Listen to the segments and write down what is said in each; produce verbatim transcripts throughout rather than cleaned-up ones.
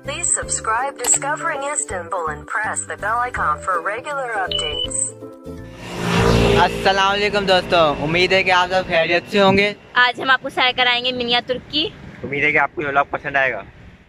Please subscribe Discovering Istanbul and press the bell icon for regular updates. अस्सलाम वालेकुम दोस्तों, उम्मीद है कि आप सब खैरियत से होंगे। आज हम आपको सैर कराएंगे मिनिया तुर्की। उम्मीद है कि आपको ये व्लॉग पसंद आएगा।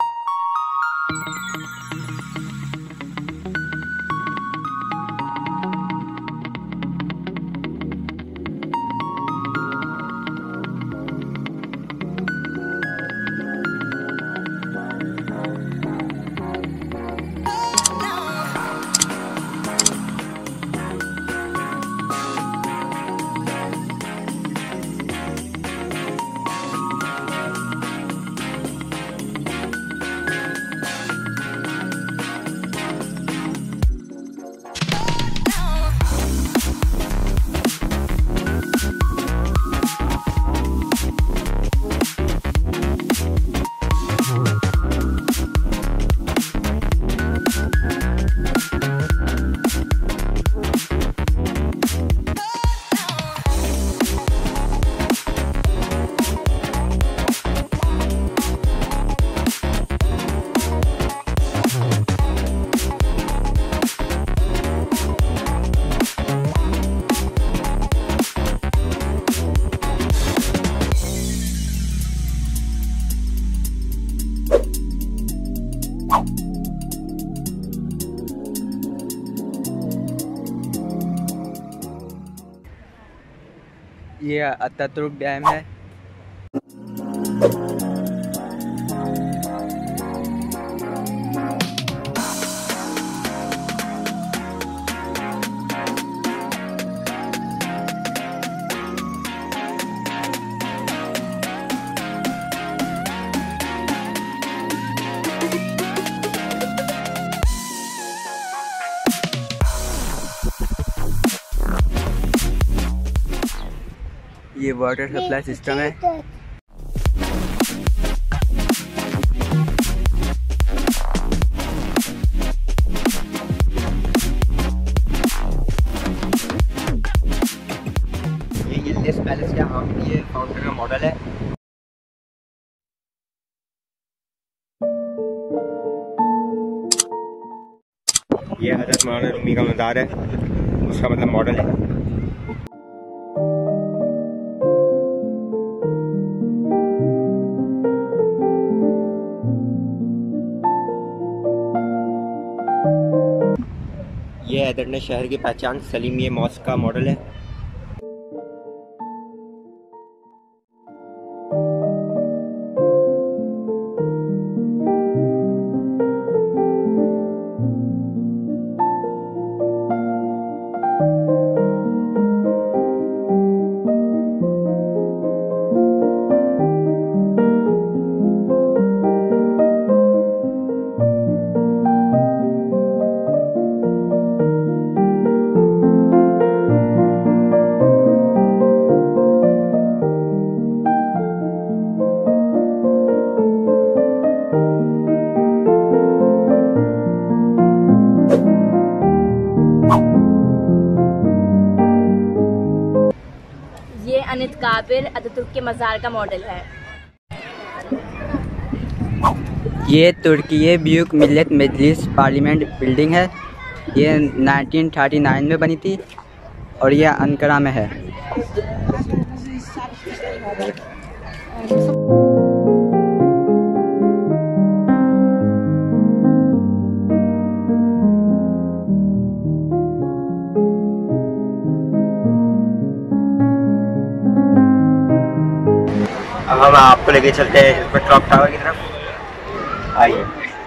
ये अतातुर्क डैम है। ये वाटर सप्लाई सिस्टम है। ये यिल्दिज पैलेस का हम ये फाउंटेन का मॉडल है। ये हज़रत मौलाना रूमी का मज़ार है, उसका मतलब मॉडल है। ये एदरने शहर की पहचान सलीमिया मॉस्क का मॉडल है। ये अनित काबिर अतातुर्क के मज़ार का मॉडल है। ये तुर्की ब्यूक मिल्लत मजलिस पार्लियामेंट बिल्डिंग है। ये नाइनटीन थर्टी नाइन में बनी थी और ये अंकारा में है। अब हम आपको लेके चलते हैं इस पर क्लॉक टावर की तरफ। आइए,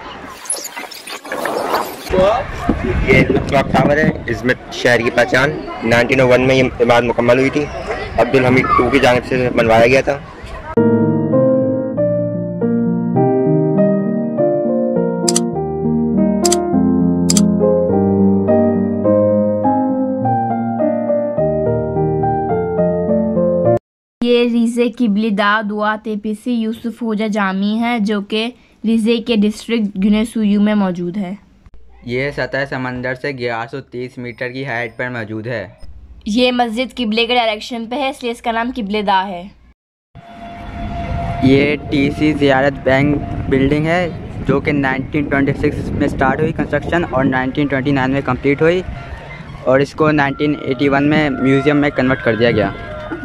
ये क्लॉक टावर है, इसमें शहर की पहचान नाइनटीन ओ वन में ये इमारत मुकम्मल हुई थी। अब्दुल हमीद टू की जानिब से बनवाया गया था। ये रिज़े किबलिदा दुआ तेपीसी यूसुफ होजा जामी है, जो कि रिज़े के डिस्ट्रिक्ट गुनेसुयू में मौजूद है। ये सतह समंदर से ग्यारह सौ तीस मीटर की हाइट पर मौजूद है। ये मस्जिद किबले के डायरेक्शन पे है, इसलिए इसका नाम किबलेदा है। ये टीसी ज़ियारत बैंक बिल्डिंग है जो कि नाइनटीन ट्वेंटी सिक्स में स्टार्ट हुई कंस्ट्रक्शन और नाइनटीन ट्वेंटी नाइन में कंप्लीट हुई और इसको नाइनटीन एटी वन में म्यूज़ियम में कन्वर्ट कर दिया गया।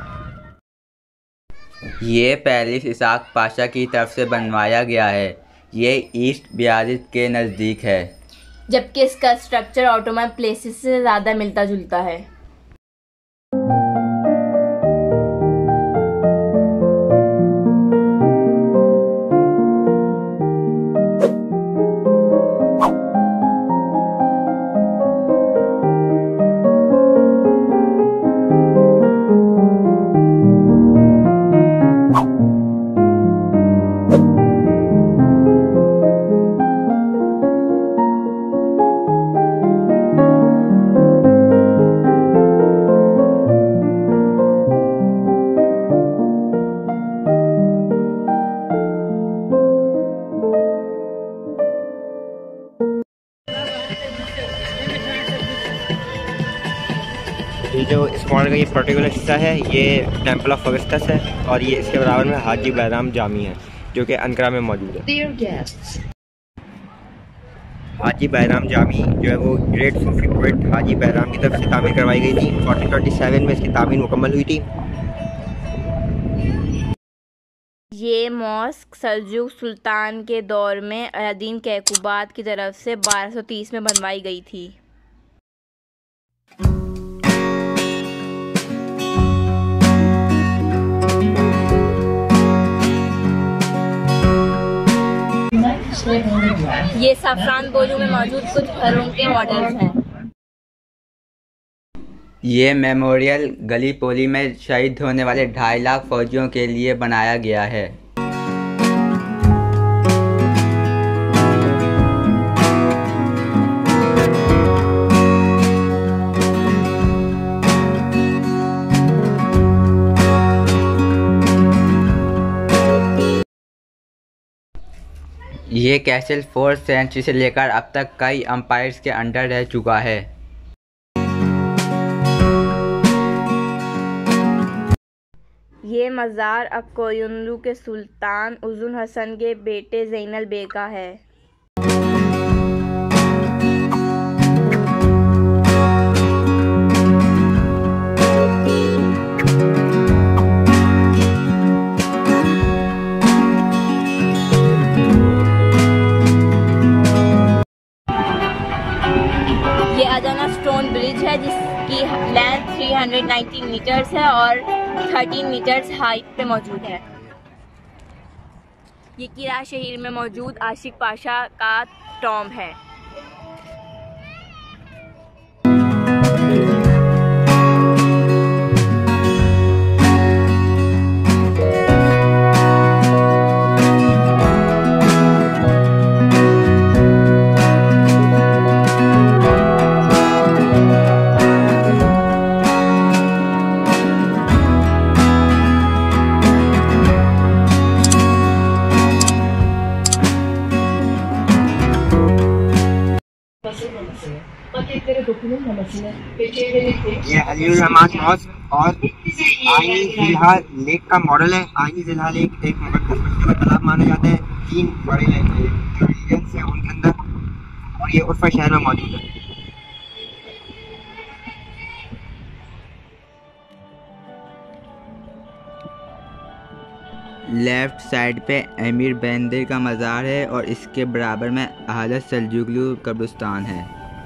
ये पैलेस इसाक पाशा की तरफ से बनवाया गया है। ये ईस्ट बियारिज के नज़दीक है, जबकि इसका स्ट्रक्चर ऑटोमन प्लेसेस से ज़्यादा मिलता जुलता है। ये जो इस मॉडल का ये पर्टिकुलर हिस्सा है ये टेंपल ऑफ अगस्टस है और ये इसके बराबर में हाजी बैराम जामी है जो कि अंकारा में मौजूद है। हाजी बैराम जामी जो है वो ग्रेट सूफी पोएट हाजी बैराम की तरफ से तामीर करवाई गई थी। फोर्टीन ट्वेंटी सेवन में इसकी तामीर मुकम्मल हुई थी। ये मॉस्क सल्जुक सुल्तान के दौर में अलादीन कैकुबाद की तरफ से बारह सौ तीस में बनवाई गई थी। ये सफरान बोलू में मौजूद कुछ घरों के मॉडल्स हैं। ये मेमोरियल गली पोली में शहीद होने वाले ढाई लाख फौजियों के लिए बनाया गया है। ये कैसल फोर्थ सेंचुरी से लेकर अब तक कई एम्पायर्स के अंडर रह चुका है। ये मज़ार अक्कोयुंलू के सुल्तान उजुन हसन के बेटे ज़ैनुल बे का है। ये अजाना स्टोन ब्रिज है जिसकी length three hundred ninety metres है और थर्टीन मीटर्स हाइट पे मौजूद है। ये किला शहर में मौजूद आशिक पाशा का टॉम्ब है। ये अली रहमान मॉस्क और आईनी जिल्हा लेक का मॉडल है। आईनी जिल्हा लेक एक मुकद्दस का तालाब माना जाता है। तीन बड़े रीजन्स हैं उनके अंदर और ये उर्फा शहर में मौजूद है। लेफ्ट साइड पे अमीर बंदर का मज़ार है और इसके बराबर में हज़रत सल्जुकलू कब्रिस्तान है।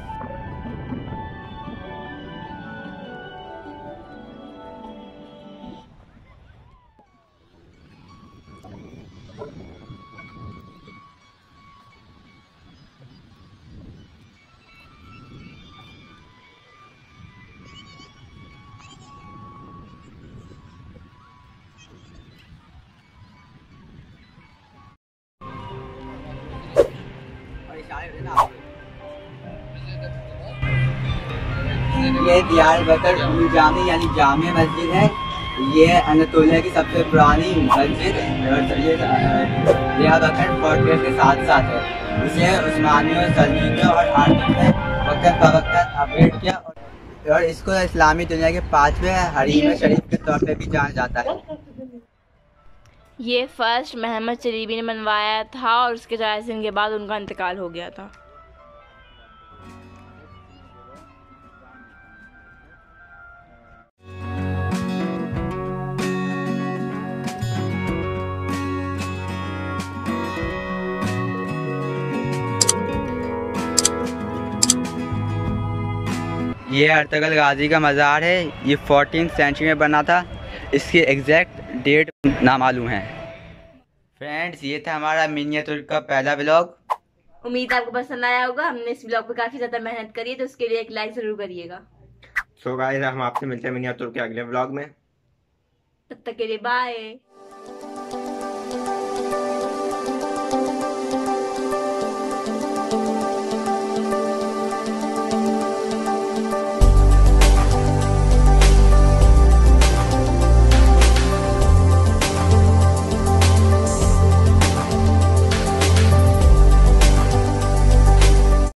ये दियारबकर जामी यानी जामिया मस्जिद है। ये अनातोलिया की सबसे पुरानी मस्जिद ये दियारबकर फोर्ट्रेस के साथ साथ है। इसे उस्मानियों, सल्जूकियों और आर्मियों ने वक्त बवक्त अपग्रेड किया और इसको इस्लामी दुनिया के पांचवें हरीम शरीफ के तौर पे भी जाना जाता है। ये फर्स्ट मोहम्मद चलीबी ने बनवाया था और उसके चालीस दिन के बाद उनका इंतकाल हो गया था। ये अर्तगल गाजी का मज़ार है। ये फोर्टीन सेंचुरी में बना था। इसकी एग्जैक्ट डेट नामालूम है। फ्रेंड्स, ये था हमारा मिनिएचर का पहला व्लॉग। उम्मीद आपको पसंद आया होगा। हमने इस व्लॉग पे काफी ज्यादा मेहनत करी है, तो उसके लिए एक लाइक जरूर करिएगा। सो गाइस, हम आपसे मिलते हैं मिनिएचर के अगले व्लॉग में। तब तक के लिए बाय।